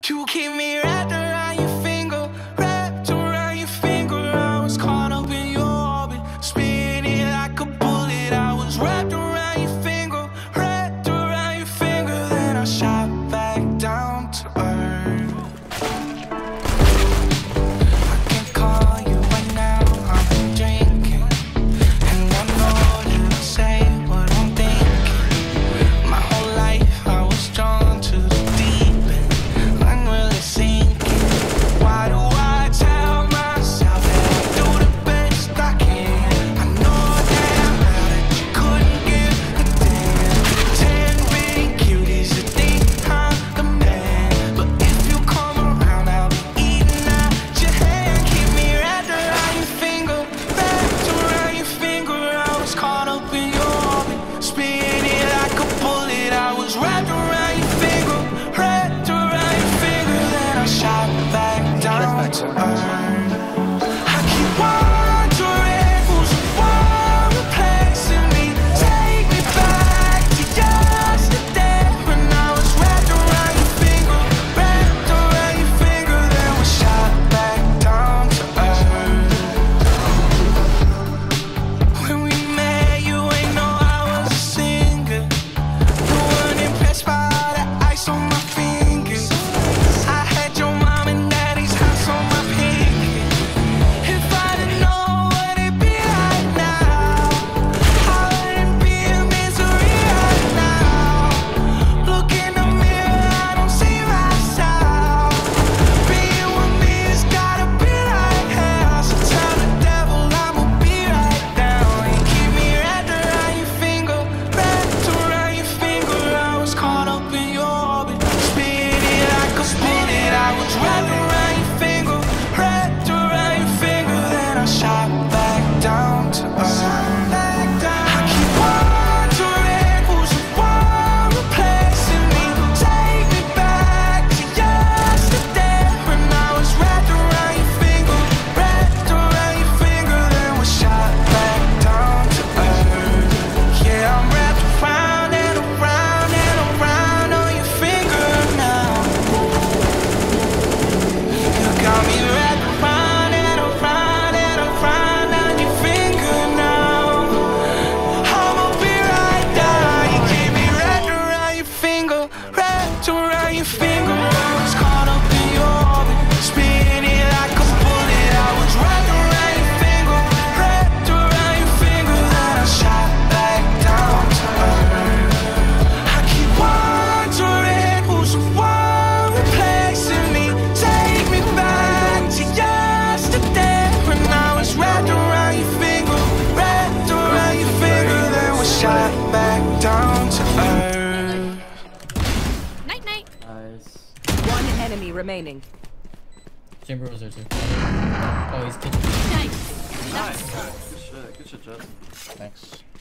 You keep me wrapped around your finger, wrapped around your finger. I was caught up in your orbit, spinning like a bullet. I was wrapped around your finger, wrapped around your finger. Then I shot back down to earth. I can call you right now, I'm drinking, and I know you'll say what I'm thinking. My whole life I was drawn to the deep end, unreally sinking. Why do I tell myself that I do the best I can? I know damn well that you couldn't give a damn. 10 big cuties that think I'm the man, but if you come around I'll be eating out your hand. Keep me wrapped around your finger, wrapped around your finger. I was caught up in your orbit, spinning like a bullet. I was wrapped around your finger, wrapped around your finger. Then I shot back down to earth. I keep wondering who's the one replacing me. Take me back to yesterday when I was wrapped around your finger, wrapped around your finger. Then we shot back down to earth. When we met, you ain't know I was a singer. You weren't impressed by all the ice on my fingers. I had your mom and daddy's house on my pinky. If I didn't know what it'd be like now, I wouldn't be in misery right now. Look in the mirror, I don't see myself. Being with me has gotta be like hell. So tell the devil I'ma be right down. You keep me wrapped around your finger, wrapped around your finger. I was caught up in your orbit, spinning like a bullet. I was wrapped around your finger, wrapped around your finger. Then I shot back down to earth. I keep wondering who's the one replacing me. Take me back to yesterday when I was wrapped around your finger, wrapped around your finger. Then we shot back down to earth. Yeah, I'm wrapped around and around and around on your finger now. You got me wrapped around and around and around on your finger now. I'ma be right down. You keep me wrapped around your finger, wrapped around your finger. I was caught up in your orbit, spinning like a bullet. I was wrapped around your finger, wrapped around your finger. Then I shot back down to earth. I keep wondering who's the one replacing me. Take me back to yesterday when I was wrapped around your finger, wrapped around your finger. Then we shot back down to earth. Night night. Nice. One enemy remaining. Chamber was there too. Oh, he's kitchen. Nice. Nice. Good shit, Jess. Thanks.